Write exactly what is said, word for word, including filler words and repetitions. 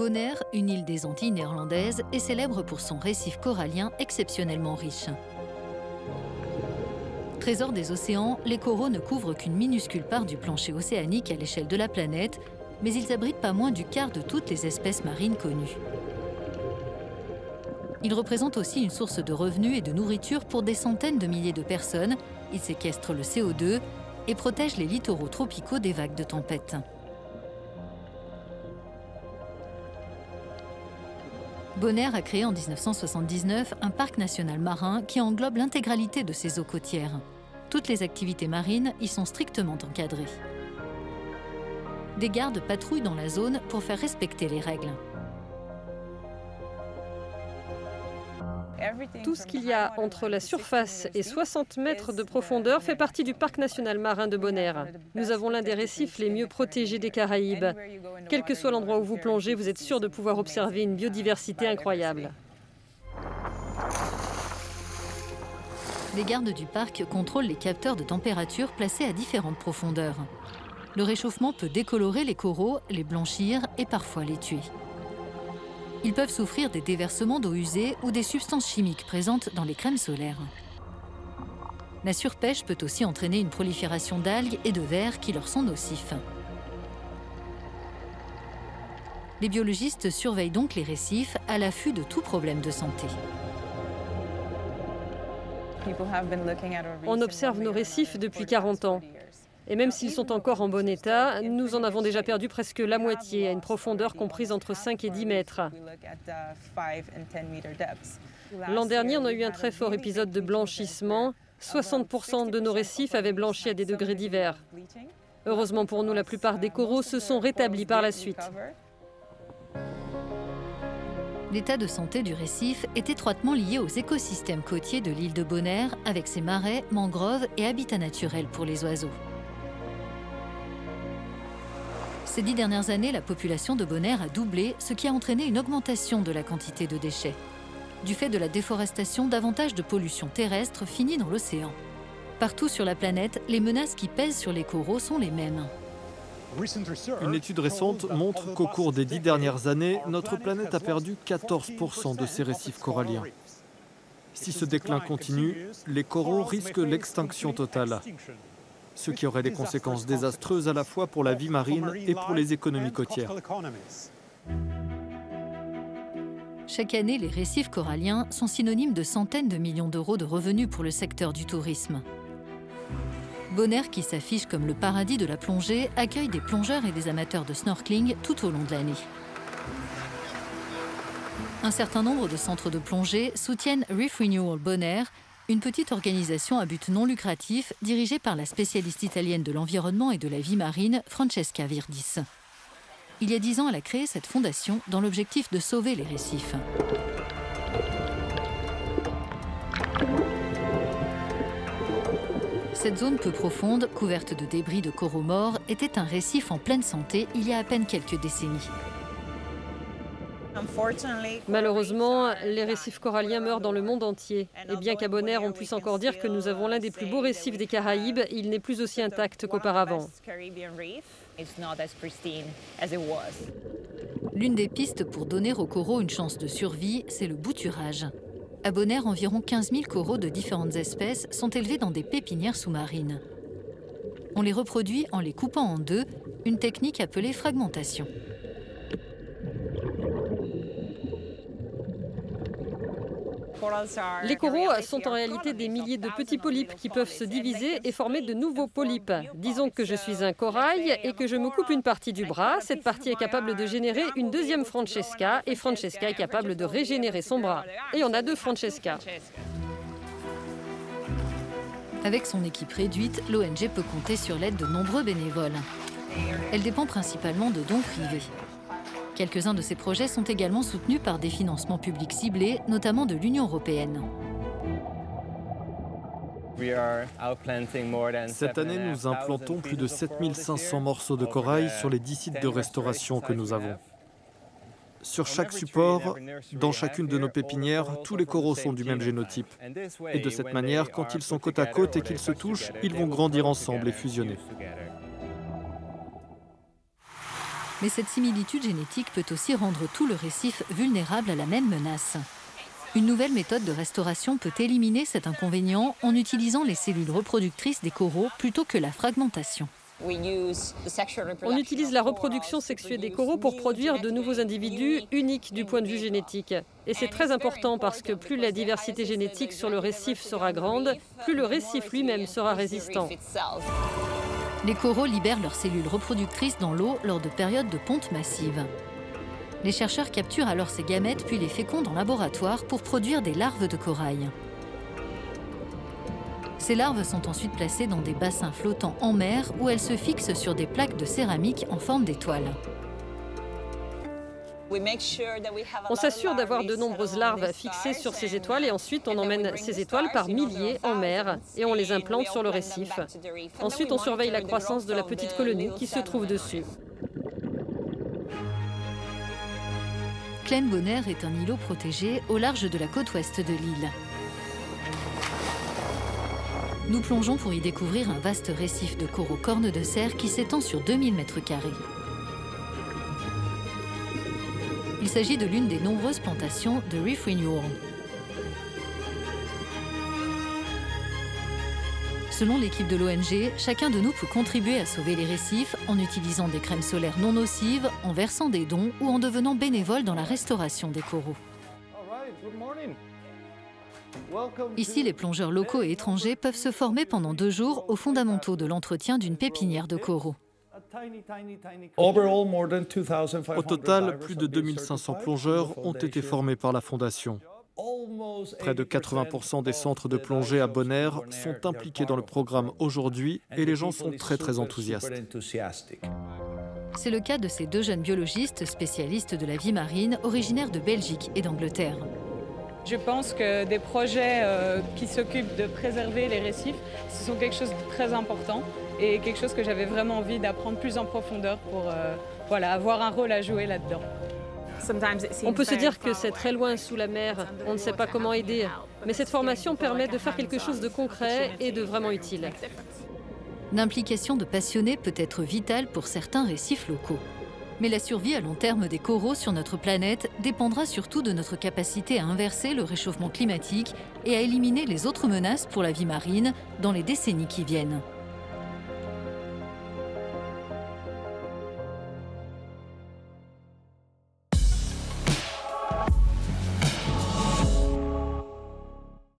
Bonaire, une île des Antilles néerlandaises, est célèbre pour son récif corallien exceptionnellement riche. Trésor des océans, les coraux ne couvrent qu'une minuscule part du plancher océanique à l'échelle de la planète, mais ils abritent pas moins du quart de toutes les espèces marines connues. Ils représentent aussi une source de revenus et de nourriture pour des centaines de milliers de personnes. Ils séquestrent le C O deux et protègent les littoraux tropicaux des vagues de tempête. Bonaire a créé en mille neuf cent soixante-dix-neuf un parc national marin qui englobe l'intégralité de ses eaux côtières. Toutes les activités marines y sont strictement encadrées. Des gardes patrouillent dans la zone pour faire respecter les règles. Tout ce qu'il y a entre la surface et soixante mètres de profondeur fait partie du parc national marin de Bonaire. Nous avons l'un des récifs les mieux protégés des Caraïbes. Quel que soit l'endroit où vous plongez, vous êtes sûr de pouvoir observer une biodiversité incroyable. Les gardes du parc contrôlent les capteurs de température placés à différentes profondeurs. Le réchauffement peut décolorer les coraux, les blanchir et parfois les tuer. Ils peuvent souffrir des déversements d'eau usée ou des substances chimiques présentes dans les crèmes solaires. La surpêche peut aussi entraîner une prolifération d'algues et de vers qui leur sont nocifs. Les biologistes surveillent donc les récifs à l'affût de tout problème de santé. On observe nos récifs depuis quarante ans. Et même s'ils sont encore en bon état, nous en avons déjà perdu presque la moitié, à une profondeur comprise entre cinq et dix mètres. L'an dernier, on a eu un très fort épisode de blanchissement. soixante pour cent de nos récifs avaient blanchi à des degrés divers. Heureusement pour nous, la plupart des coraux se sont rétablis par la suite. L'état de santé du récif est étroitement lié aux écosystèmes côtiers de l'île de Bonaire, avec ses marais, mangroves et habitats naturels pour les oiseaux. Ces dix dernières années, la population de Bonaire a doublé, ce qui a entraîné une augmentation de la quantité de déchets. Du fait de la déforestation, davantage de pollution terrestre finit dans l'océan. Partout sur la planète, les menaces qui pèsent sur les coraux sont les mêmes. Une étude récente montre qu'au cours des dix dernières années, notre planète a perdu quatorze pour cent de ses récifs coralliens. Si ce déclin continue, les coraux risquent l'extinction totale, ce qui aurait des conséquences désastreuses à la fois pour la vie marine et pour les économies côtières. Chaque année, les récifs coralliens sont synonymes de centaines de millions d'euros de revenus pour le secteur du tourisme. Bonaire, qui s'affiche comme le paradis de la plongée, accueille des plongeurs et des amateurs de snorkeling tout au long de l'année. Un certain nombre de centres de plongée soutiennent Reef Renewal Bonaire, une petite organisation à but non lucratif dirigée par la spécialiste italienne de l'environnement et de la vie marine, Francesca Virdis. Il y a dix ans, elle a créé cette fondation dans l'objectif de sauver les récifs. Cette zone peu profonde, couverte de débris de coraux morts, était un récif en pleine santé il y a à peine quelques décennies. Malheureusement, les récifs coralliens meurent dans le monde entier. Et bien qu'à Bonaire, on puisse encore dire que nous avons l'un des plus beaux récifs des Caraïbes, il n'est plus aussi intact qu'auparavant. L'une des pistes pour donner aux coraux une chance de survie, c'est le bouturage. À Bonaire, environ quinze mille coraux de différentes espèces sont élevés dans des pépinières sous-marines. On les reproduit en les coupant en deux, une technique appelée fragmentation. Les coraux sont en réalité des milliers de petits polypes qui peuvent se diviser et former de nouveaux polypes. Disons que je suis un corail et que je me coupe une partie du bras. Cette partie est capable de générer une deuxième Francesca et Francesca est capable de régénérer son bras. Et on a deux Francesca. Avec son équipe réduite, l'O N G peut compter sur l'aide de nombreux bénévoles. Elle dépend principalement de dons privés. Quelques-uns de ces projets sont également soutenus par des financements publics ciblés, notamment de l'Union européenne. Cette année, nous implantons plus de sept mille cinq cents morceaux de corail sur les dix sites de restauration que nous avons. Sur chaque support, dans chacune de nos pépinières, tous les coraux sont du même génotype. Et de cette manière, quand ils sont côte à côte et qu'ils se touchent, ils vont grandir ensemble et fusionner. Mais cette similitude génétique peut aussi rendre tout le récif vulnérable à la même menace. Une nouvelle méthode de restauration peut éliminer cet inconvénient en utilisant les cellules reproductrices des coraux plutôt que la fragmentation. On utilise la reproduction sexuée des coraux pour produire de nouveaux individus uniques du point de vue génétique. Et c'est très important parce que plus la diversité génétique sur le récif sera grande, plus le récif lui-même sera résistant. Les coraux libèrent leurs cellules reproductrices dans l'eau lors de périodes de ponte massive. Les chercheurs capturent alors ces gamètes puis les fécondent en laboratoire pour produire des larves de corail. Ces larves sont ensuite placées dans des bassins flottants en mer où elles se fixent sur des plaques de céramique en forme d'étoile. On s'assure d'avoir de nombreuses larves fixées sur ces étoiles et ensuite on emmène ces étoiles par milliers en mer et on les implante sur le récif. Ensuite on surveille la croissance de la petite colonie qui se trouve dessus. Glen Bonner est un îlot protégé au large de la côte ouest de l'île. Nous plongeons pour y découvrir un vaste récif de coraux cornes de cerf qui s'étend sur deux mille mètres carrés. Il s'agit de l'une des nombreuses plantations de Reef Renewal. Selon l'équipe de l'O N G, chacun de nous peut contribuer à sauver les récifs en utilisant des crèmes solaires non nocives, en versant des dons ou en devenant bénévole dans la restauration des coraux. Ici, les plongeurs locaux et étrangers peuvent se former pendant deux jours aux fondamentaux de l'entretien d'une pépinière de coraux. Au total, plus de deux mille cinq cents plongeurs ont été formés par la Fondation. Près de quatre-vingts pour cent des centres de plongée à Bonaire sont impliqués dans le programme aujourd'hui et les gens sont très très enthousiastes. C'est le cas de ces deux jeunes biologistes spécialistes de la vie marine originaires de Belgique et d'Angleterre. Je pense que des projets euh, qui s'occupent de préserver les récifs, ce sont quelque chose de très important et quelque chose que j'avais vraiment envie d'apprendre plus en profondeur pour euh, voilà, avoir un rôle à jouer là-dedans. On peut se dire que c'est très loin sous la mer, on ne sait pas comment aider, mais cette formation permet de faire quelque chose de concret et de vraiment utile. L'implication de passionnés peut être vitale pour certains récifs locaux. Mais la survie à long terme des coraux sur notre planète dépendra surtout de notre capacité à inverser le réchauffement climatique et à éliminer les autres menaces pour la vie marine dans les décennies qui viennent.